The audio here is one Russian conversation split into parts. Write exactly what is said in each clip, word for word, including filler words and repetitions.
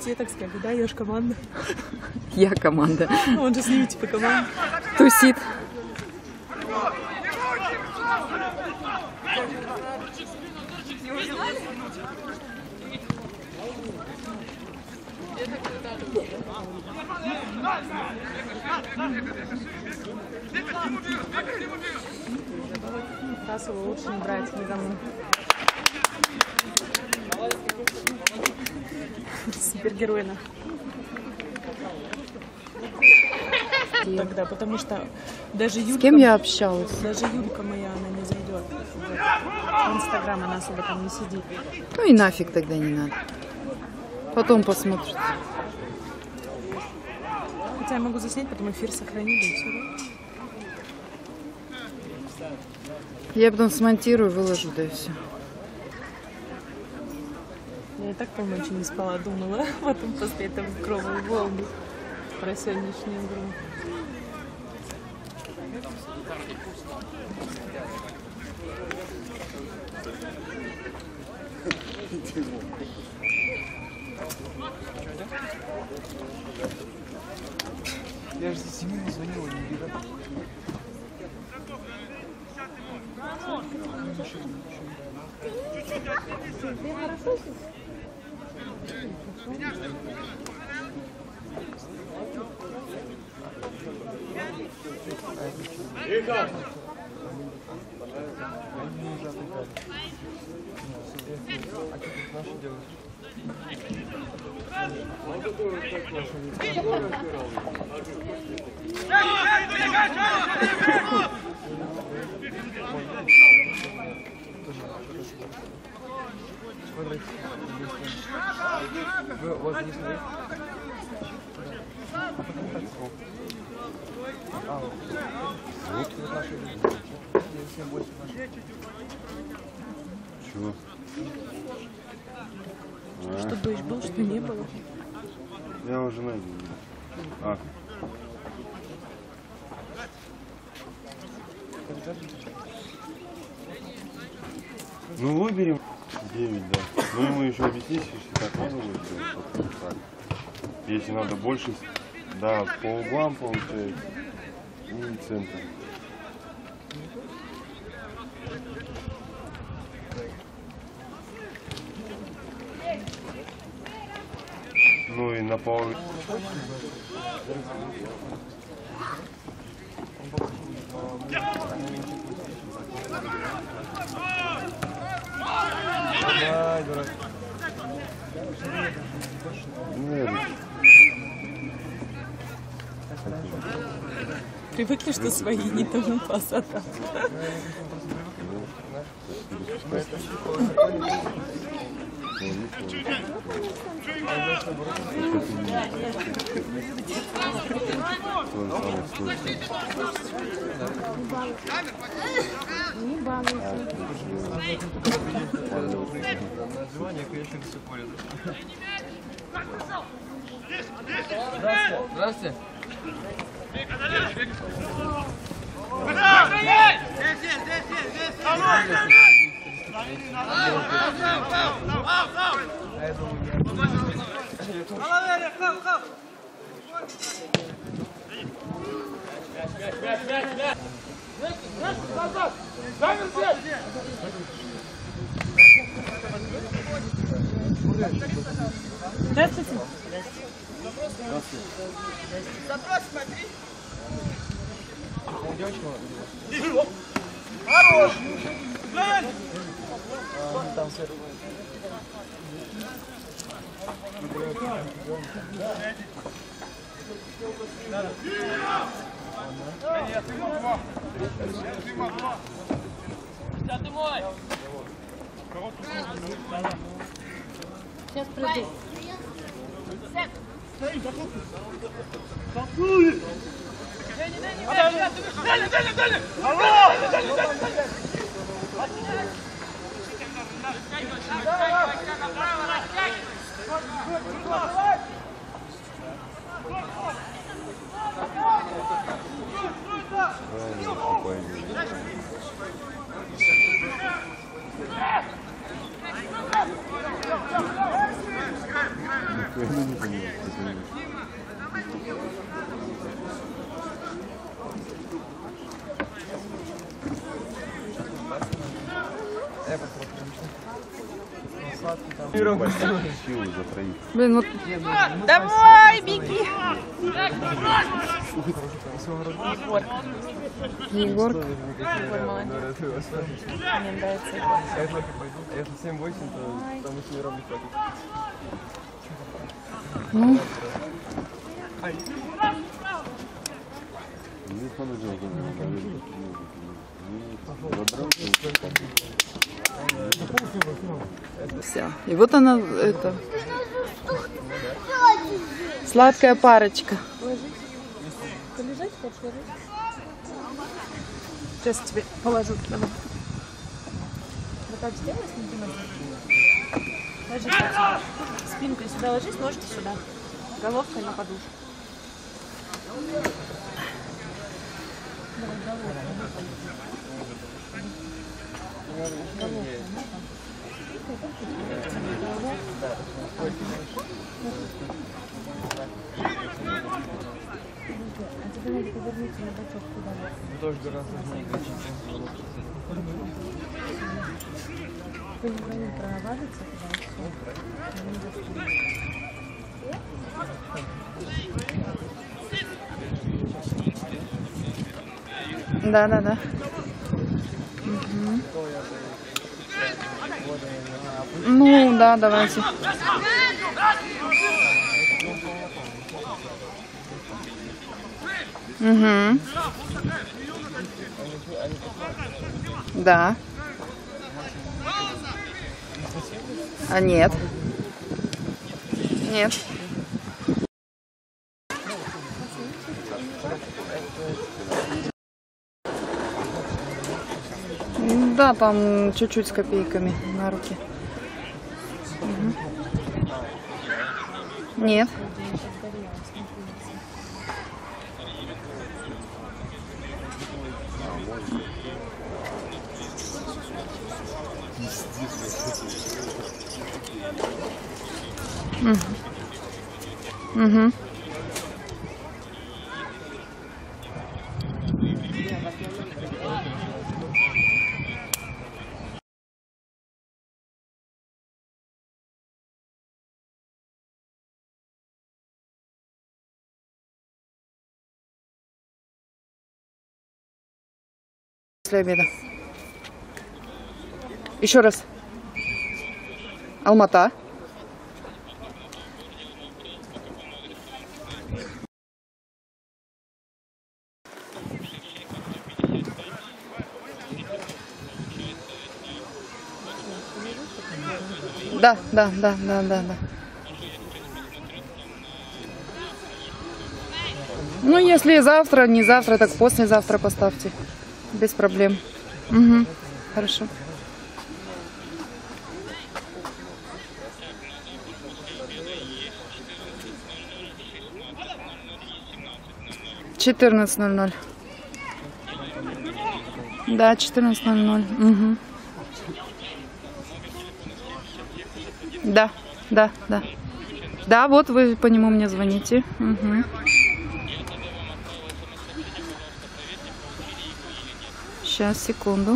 тебе так скажу, да, я ж команда. Я команда. Он же с ними типа команда. Тусит. Раз его лучше не брать никому. Супергеройно. Тогда, потому что даже Юлька... С кем я общалась? Даже Юлька моя, она не зайдет. В Инстаграм она особо там не сидит. Ну и нафиг тогда не надо. Потом посмотрим. Хотя я могу заснять, потом эфир сохранить и все. Я потом смонтирую, выложу, да и все. Я и так полночи не спала, думала. Потом после этого кровавой волны про сегодняшнюю игру. Я же за семью звонила, не видно. Вы вот здесь смотрите. А, вот. Вот наши люди. семь восемь наши. Чего? Что дождь был, что не было. Я уже найду. А. Ну выберем девять, да. Ну ему еще объяснить, что так можно будет сделать. Так. Если надо больше, да, по углам получается. И центр. Ну и на пол. Ай, дурак. Нет. Привыкли, что свои не тому пасата. Не балуйся. Название, конечно, все порядок. Здравствуйте. Здравствуйте. Здравствуйте. Запрос смотри. Девочка. Хорош. Там сэр. Сейчас приду. Я не понимаю. Силы за троих. Блин, вот Давай, беги! Егор. Егор молодец. Мне нравится Егор. Если семь-восемь, то там еще не робить хватит. Ну, Не понадел, все. И вот она, это, сладкая парочка. Полежать, хочешь ложить? Сейчас тебе положу. Давай. Вот так сделай, сантиметр. Ложись сюда. Спинкой сюда ложись, ножки сюда. Головкой на подушку. Давай, головкой. Головкой. А тебе надо повернуться на бочок туда. Тоже гораздо сложнее лечить. Вы не провалится туда и все. Да, да, да. Ну, да, давайте. Угу. Да. А нет. Нет. Да, там чуть-чуть с копейками на руки. Угу. Нет. Угу. Угу. После обеда. Еще раз. Алмата. Да, да, да, да, да, да. Ну, если завтра, не завтра, так послезавтра поставьте. Без проблем. Угу. Хорошо. четырнадцать ноль ноль. Да, четырнадцать ноль ноль. Угу. Да, да, да. Да, вот вы по нему мне звоните. Угу. Сейчас, секунду.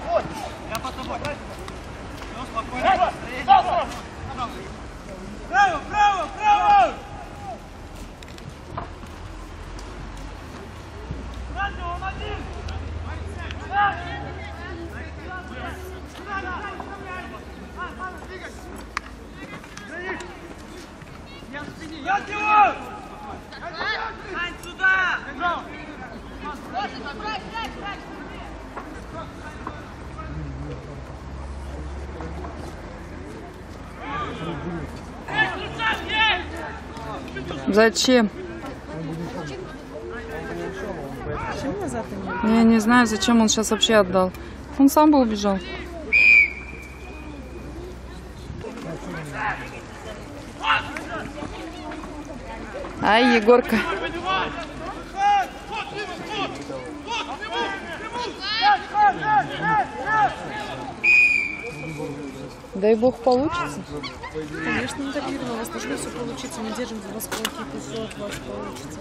Браво, браво, браво! Зачем? Почему назад не? Я не знаю, зачем он сейчас вообще отдал. Он сам бы убежал. Ай, Егорка. Дай бог получится. Конечно, не топировано. У вас должно все получиться. Мы держим за вас кулаки, пусть все от вас получится.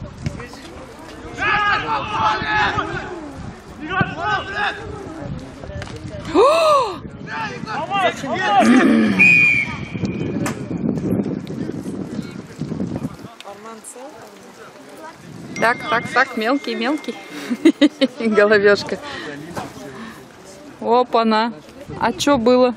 Так, так, так, мелкий, мелкий. Головешка. Опа-на. А что было?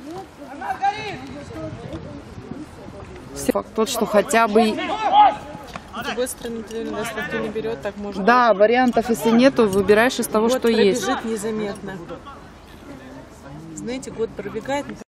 Факт тот, что хотя бы... С другой стороны, если кто не берет, так можно. Да, вариантов, если нету, выбираешь из того, Год что есть. пробежит незаметно. Знаете, год пробегает.